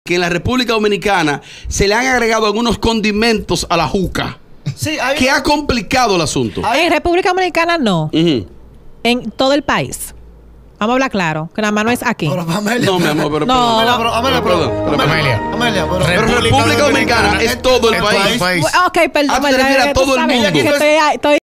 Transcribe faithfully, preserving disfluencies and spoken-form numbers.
que en la República Dominicana se le han agregado algunos condimentos a la juca. Sí, hay... que ha complicado el asunto. En República Dominicana no. Uh-huh. En todo el país. Vamos a hablar claro, que nada más no es aquí. Pero, Amelia, no, mi amor, pero... No. Amelia, pero, Amelia, pero, Perdón, perdón, Amelia, Amelia. Amelia, pero, Pero República, República Dominicana, Dominicana es todo el, el país. país. Ok, perdón. Ah, ¿tú te refieres a todo el mundo? Que estoy, estoy